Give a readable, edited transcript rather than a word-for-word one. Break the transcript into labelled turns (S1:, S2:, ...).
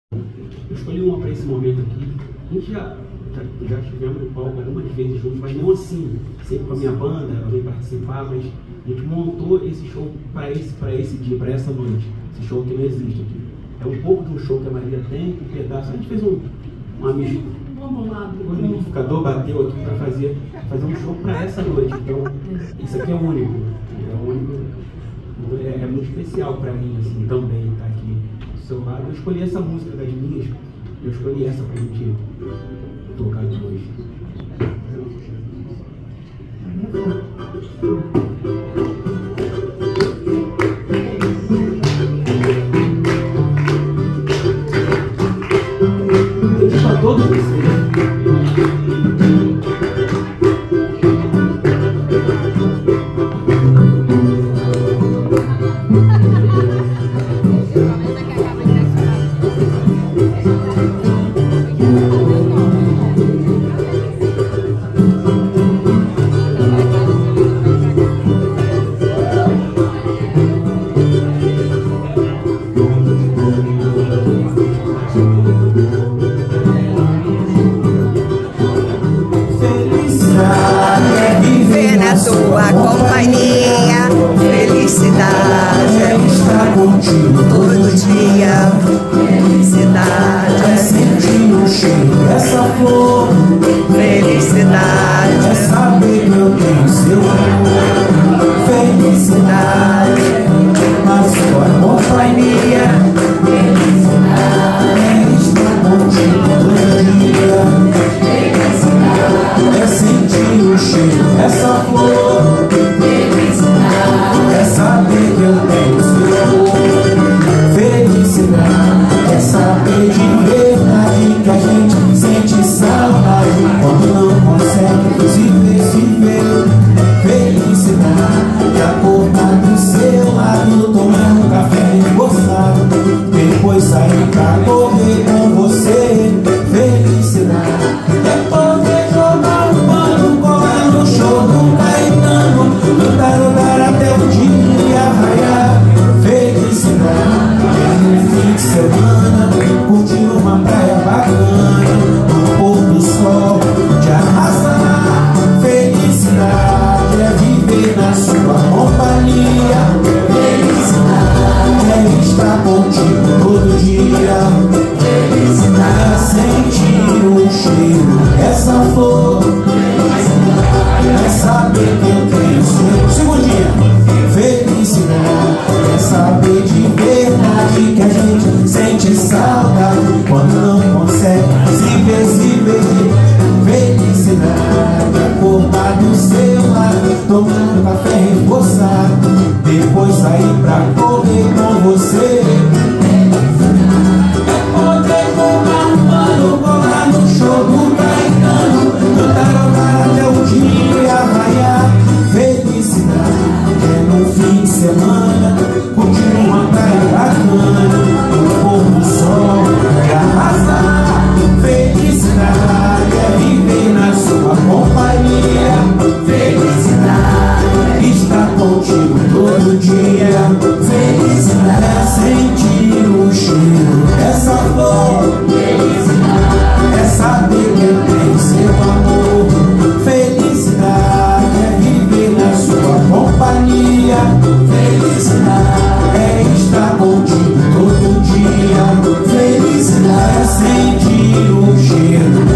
S1: Eu escolhi uma para esse momento aqui. A gente já estivemos no palco algumas vezes juntos, mas não assim, sempre com a minha banda, ela veio participar, mas a gente montou esse show para esse dia, para essa noite. Esse show que não existe aqui. É um pouco de um show que a Maria tem, um pedaço. A gente fez um amplificador, bateu aqui para fazer um show para essa noite. Então, isso aqui é único. É muito especial para mim, assim, também estar aqui do seu lado. Eu escolhi essa música das minhas, eu escolhi essa para a gente tocar depois. Deixa para todos vocês.
S2: Sua companhia, felicidade é estar contigo todo dia. Felicidade é sentir o cheiro dessa flor. Felicidade é saber que eu tenho seu amor. Felicidade na sua companhia. Felicidade é estar contigo todo dia. Felicidade é sentir o cheiro dessa flor. É saber que eu tenho seu amor. Felicidade é saber de verdade que a gente sente saudade quando não consegue se ver. Felicidade é acordar do seu lado, tomar um café reforçado, depois sair pra correr com você. Felicidade é poder jogar um pano, colar no show do Caetano, lutar até o dia raiar. Felicidade é no fim de semana, curtir uma praia bacana, no pôr do sol te arrasar. Felicidade é viver na sua companhia. Felicidade é estar contigo todo dia. Felicidade é sentir o cheiro dessa flor. Felicidade é saber que eu tenho seu. Segundinha. Felicidade é saber de verdade que a gente sente saudade quando não consegue se ver. Felicidade é acordar do seu lado, tomar um café reforçado, depois sair pra correr com você. É poder comprar um pano, colar no show do Caetano, lutar até o dia raiar. Felicidade é no fim de semana, curtir uma praia bacana, no pôr do sol e arrasar. Felicidade é viver na sua companhia. Felicidade é estar contigo todo dia. Felicidade é sentir o cheiro dessa flor. Felicidade é saber que eu tenho seu amor. Felicidade é viver na sua companhia. Felicidade é estar contigo todo dia. Felicidade é sentir o cheiro